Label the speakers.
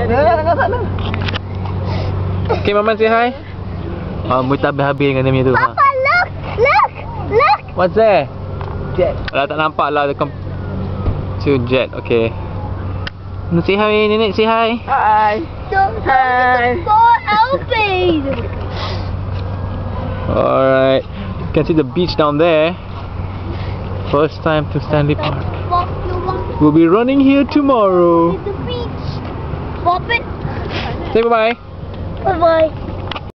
Speaker 1: Okay, Mama, say hi. Mui tak habis dengan dia tu.
Speaker 2: Papa, look! Look! Look!
Speaker 1: What's there? Jet. Alah, tak nampak lah. To jet, okay. Say hi, Nenek, say hi.
Speaker 3: Hi. Hi.
Speaker 2: For Alfie!
Speaker 1: Alright. You can see the beach down there. First time to Stanley Park. We'll be running here tomorrow.
Speaker 2: The beach. Pop it.
Speaker 1: Say bye-bye.
Speaker 2: Bye-bye.